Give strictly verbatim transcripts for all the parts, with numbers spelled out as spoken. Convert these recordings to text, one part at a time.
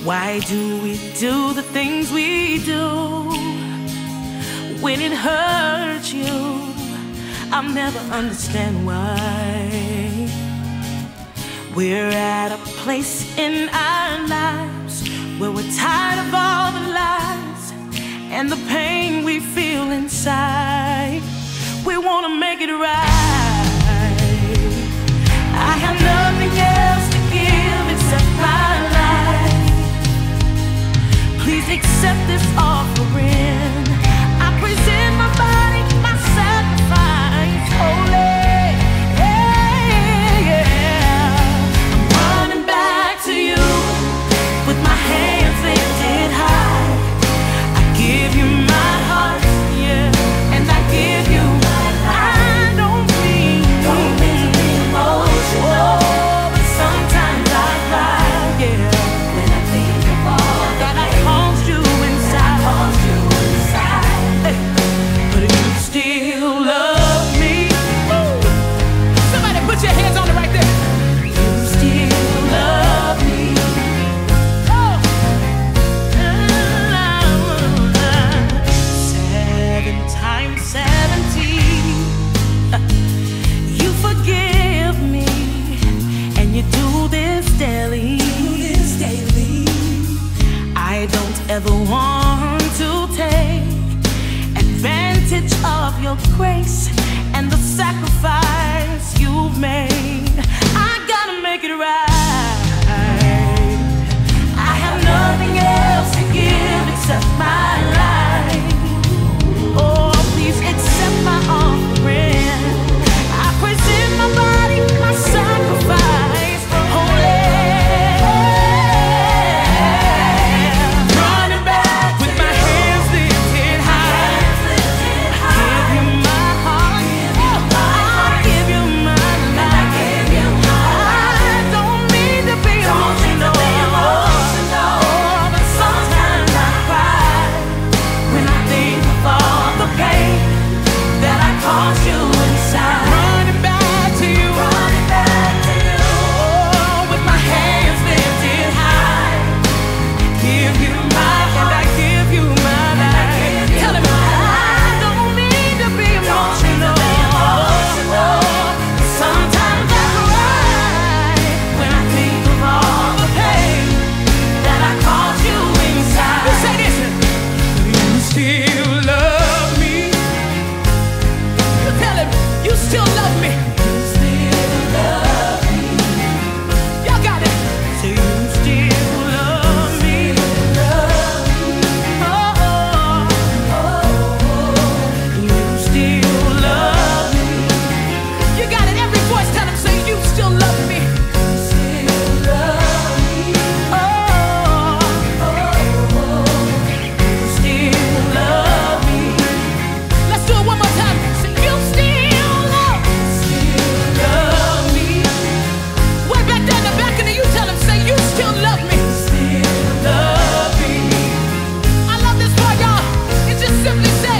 Why do we do the things we do when it hurts you? I'll never understand why. We're at a place in our lives where we're tired of all the lies and the pain we feel inside. We want to make it right. I have nothing else to give except my life. Please accept this offering. I present my body, my sacrifice, holy. Yeah, yeah. I'm running back to you with my hands lifted high. I give you my heart, yeah, and I give you my life. I don't mean, don't mean to be emotional, oh, but sometimes I cry, yeah, when I think of all that I caused you inside, caused you inside. Hey, but you still love me. Woo. Somebody put your hands on it right there. You still love me. Oh. Seven times seventeen, you forgive me, and you do this daily. This daily. I don't ever want to take advantage of your grace and the sacrifice you've made. I gotta make it right. I have nothing else to give except my life. Oh, please accept my offering. I present my body, my sacrifice, holy. Running back with my hands lifted high. Give you my heart, I give you my life. I don't mean to be emotional, oh, but sometimes I cry when I think of all the pain that I caused you inside. Running back to you, running back to you, oh, with my hands lifted high. Give you my heart, and I give you my life. Tell him I don't mean to be emotional, oh, but sometimes I cry when I think of all the pain that I caused you inside. You say this. You still love me. You tell him you still love me. You still love me. Y'all got it. Say you still love me. Oh, oh, oh. You still love me. You got it. Every voice tell him, say you still love me. You still love me. Oh, oh, oh. You still love me. Let's do it one more time. Say you still love, still love me. Way back there in the balcony, you tell him, say you still love me. Still love me. I love this part, y'all. It just simply says,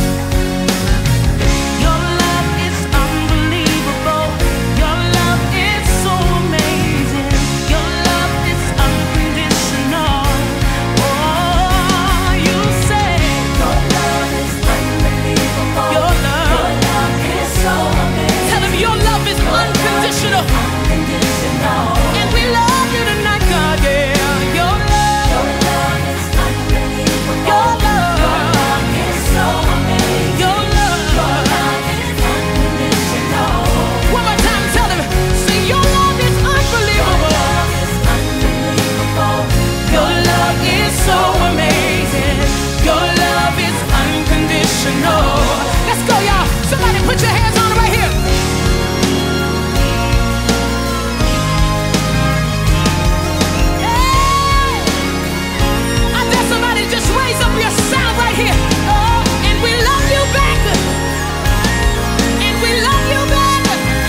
your love is unbelievable. Your love is so amazing. Your love is unconditional. Oh, you say your love is unbelievable. Your love, your love is so amazing. Tell him your love is unconditional. Unconditional. And we love you tonight, God. Yeah, your love, your love is unbelievable. Your love, your love is so amazing. Your love, your love is unconditional. One more time, tell him, say your love is unbelievable. Your love is unbelievable. Your love is so amazing. Your love is unconditional. Let's go, y'all. Somebody put your hands on it right here. Hey! I dare somebody just raise up your sound right here. Oh, and we love you back. And we love you back.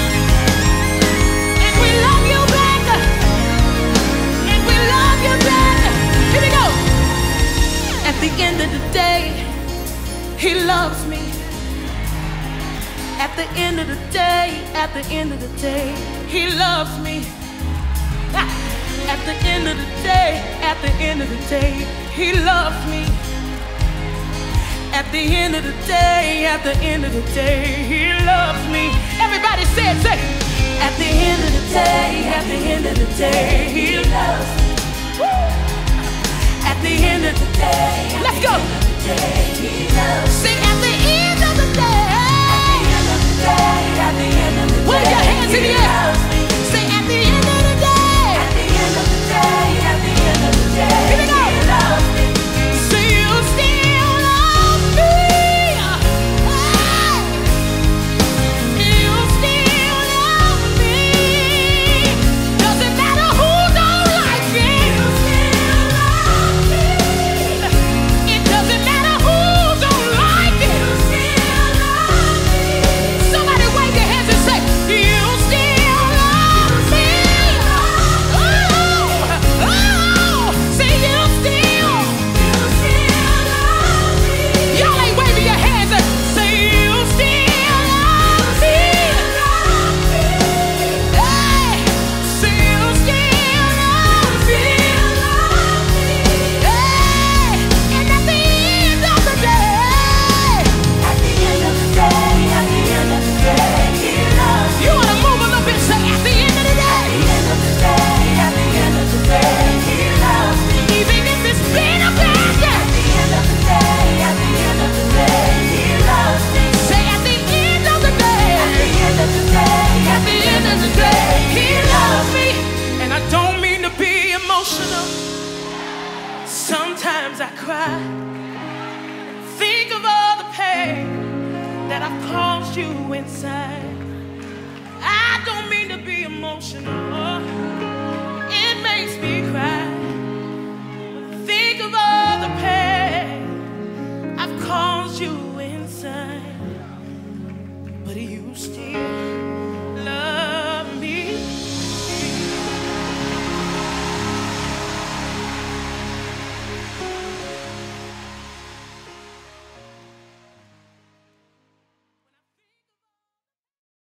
And we love you back. And we love you back. Here we go. At the end of the day, he loves me. At the end of the day, at the end of the day, he loves me. At the end of the day, at the end of the day, He loves me. At the end of the day, at the end of the day, He loves me. Everybody say it, say it. At the end of the day, at the end of the day, He loves me. Woo. At the end of the day, let's go. Sing at the end of the day. At the end of the day, wave your hands in the air. Sing at the end of the day. At the end of the day, at the end of the day, here we go. He loves me. Say you still love me. You still love me. Doesn't matter who don't like it. You still love me. It doesn't matter who don't like it. You still love me. Somebody wave your hands and say, you still love me. Oh, oh, say you still, you still love me. Y'all ain't waving your hands and say you still love me. Hey, say you still love me. Hey, and at the end of the day, at the end of the day, at the end of the day, He loves me. You wanna move a little bit, say at the end of the day. At the end of the day, at the end of the day, He loves me. Even if it's been a bad day. At the end of the day, at the end of the day, He loves me. Say at the end of the day. At the end of the day, at the end of the day, He loves me. And I don't mean to be emotional. Sometimes I cry. Think of all the pain that I've caused you inside. I don't mean to be emotional. It makes me cry. Think of all the pain I've caused you inside. But you still